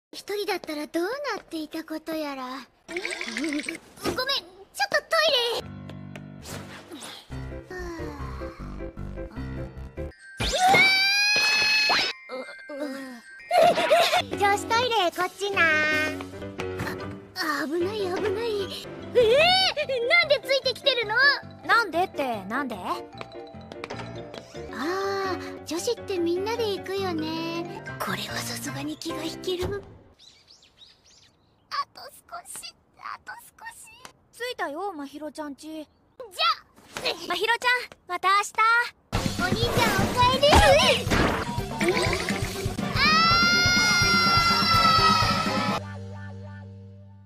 一人だったらどうなっていたことやら。ごめん、ちょっとトイレ。女子トイレこっちな。危ない危ない。なんでついてきてるの？ なんでってなんで？ ああ、女子ってみんなで行くよね。これはさすがに気が引ける。あと少し。 着いたよ、まひろちゃんち。 じゃまひろちゃん、また明日。 お兄ちゃんお帰り。